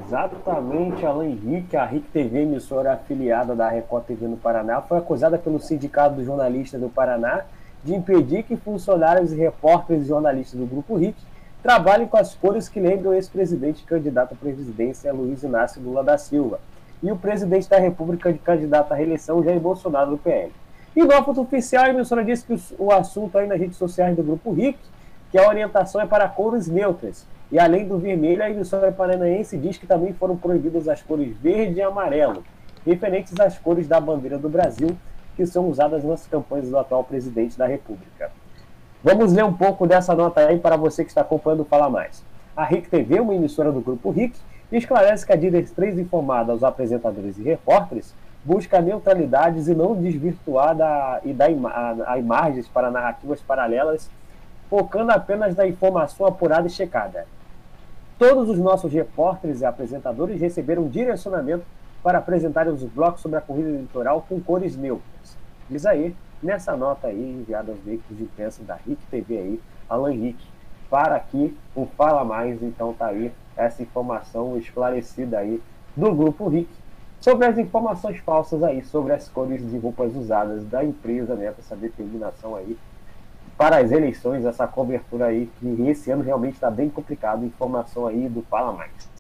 Exatamente, Alan Henrique, a RIC TV, emissora afiliada da Record TV no Paraná, foi acusada pelo Sindicato dos Jornalistas do Paraná de impedir que funcionários e repórteres e jornalistas do Grupo RIC trabalhem com as cores que lembram o ex-presidente candidato à presidência Luiz Inácio Lula da Silva e o presidente da República de candidato à reeleição Jair Bolsonaro do PL. E no âmbito oficial, a emissora disse que o assunto aí nas redes sociais do Grupo RIC, que a orientação é para cores neutras. E além do vermelho, a emissora paranaense diz que também foram proibidas as cores verde e amarelo, referentes às cores da bandeira do Brasil, que são usadas nas campanhas do atual presidente da República. Vamos ler um pouco dessa nota aí para você que está acompanhando o Fala Mais. A RIC TV, uma emissora do Grupo RIC, esclarece que a diretriz informada aos apresentadores e repórteres busca neutralidades e não desvirtuar e dar imagens para narrativas paralelas, focando apenas na informação apurada e checada. Todos os nossos repórteres e apresentadores receberam direcionamento para apresentarem os blocos sobre a corrida eleitoral com cores neutras. Diz aí, nessa nota aí, enviada aos veículos de imprensa da RIC TV aí, Alan Henrique, para aqui o Fala Mais, então tá aí essa informação esclarecida aí do Grupo RIC sobre as informações falsas aí, sobre as cores de roupas usadas da empresa, né, essa determinação aí para as eleições, essa cobertura aí, que esse ano realmente está bem complicado. Informação aí do Fala Mais.